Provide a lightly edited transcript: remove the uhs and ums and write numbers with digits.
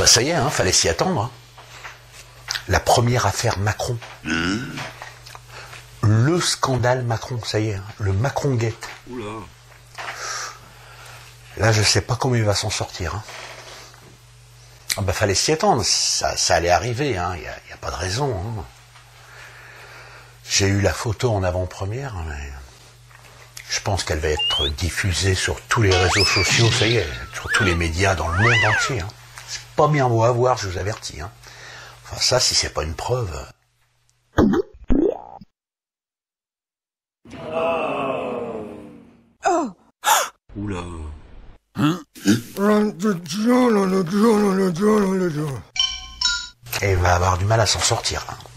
bah ça y est, fallait s'y attendre. Hein. La première affaire Macron. Le scandale Macron, ça y est, le Macron-gate. Oula. Là, je sais pas comment il va s'en sortir. Hein. Ah bah fallait s'y attendre, ça allait arriver, y a pas de raison. Hein. J'ai eu la photo en avant-première, mais je pense qu'elle va être diffusée sur tous les réseaux sociaux, ça y est, sur tous les médias dans le monde entier. Hein. C'est pas bien beau à voir, je vous avertis. Hein. Enfin ça, si c'est pas une preuve... Oula. Et il va avoir du mal à s'en sortir. Hein.